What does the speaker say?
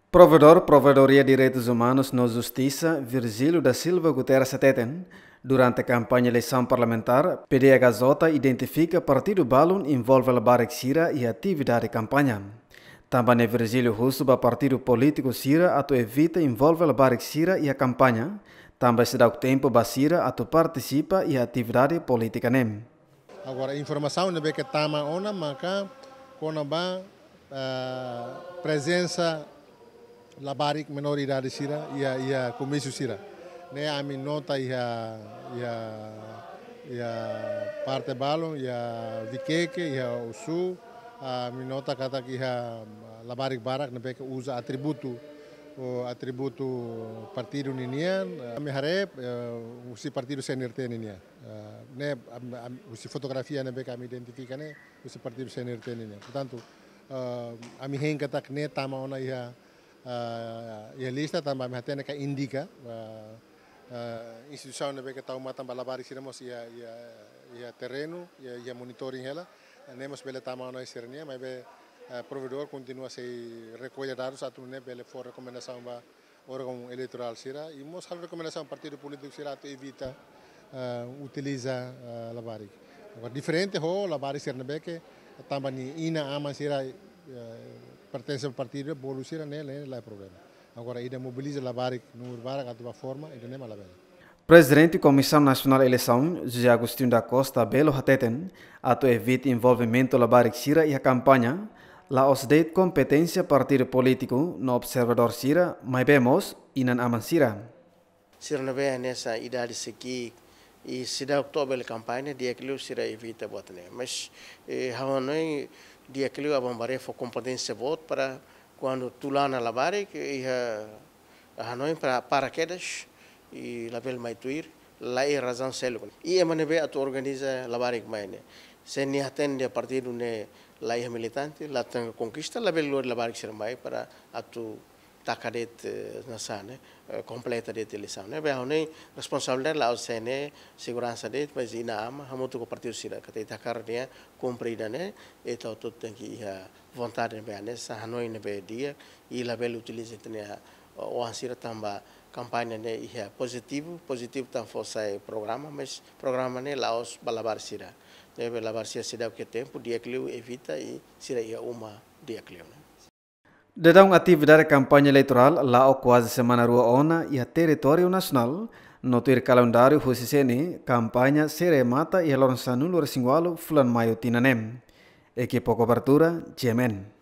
Provedor-Provedoria de Direitos Humanos na Justiça, Virgílio da Silva Guterres Seteten, durante a campanha eleição parlamentar, PDHJ identifica partido Balun envolve a Barek Sira e atividade de campanha. Também Virgílio Russo, partido político Sira, atu evita envolve a Barek Sira e a campanha, também se dá o tempo Basira atu participa e a atividade política nem. Agora, informação não é que tama ona, mas quando presença la barik minoridade sira e a comício sira, né? A minha nota e a parte balon e a viqueque e a o sul, a minha nota kata que a la barik barak não é que usa atributo partido ninian, a minha harap usi partido CNRT ninian, né? Usi fotografia não é que a me identifica né? Usi partido CNRT ninian, portanto a minha henga tak né tama ona e a lista também me atende que indica instituição que está uma também lavar iremos e a terreno e a monitoring ela nemos bele tama na sernia mas be provedor continua a se recolher dados a tudo bele for recomendação ba órgão eleitoral será e mos hal recomendação partido político será to evita utiliza lavar agora diferente ho lavar serna be que também ina ama será pertence ao partido, bolo sira nele, não é problema. Agora, ele mobiliza a Barik, no Barik, a tua forma, ele não é malabela. Presidente da Comissão Nacional de Eleição, José Agostinho da Costa, Belo Hateten, atu evita envolvimento da Barik Sira e a campanha, la osde competência partido político no observador Sira, mas vemos, inan aman Sira. Sira não vê nessa idade aqui, e se dá outubro a campanha, dia que o Sira evita votar, mas Havanoi dia que a bombaré foi competência voto para quando tu lá na labare que a Hanoi para paraquedas e label mais tuir lá é razão célula e a maneira a tu organiza labare que mais né se nem atende a partir do né lá é militante lá tem conquista label o labare que será mais para a tu tacadet na sana completa de eleição né bem Hanoi responsabilidade lá o CNE segurança de mas ina ama hamutu ko partido sira que tem carne cumprida né então tudo tem que vontade bem nessa Hanoi ne bem dia e label utiliza né o ansira tamba campanha né é positivo tam força programa mas programa né lá os balabar sira deve lavar sira o que tempo dia que evita e sira é uma dia que né. Dedang atividade campanha eleitoral lá o quase semana rua ona e a território nacional, no ter calendário husisene campanha seremata e alonsanul orsingualo fulan maio tinanem. Equipo cobertura, Jemen.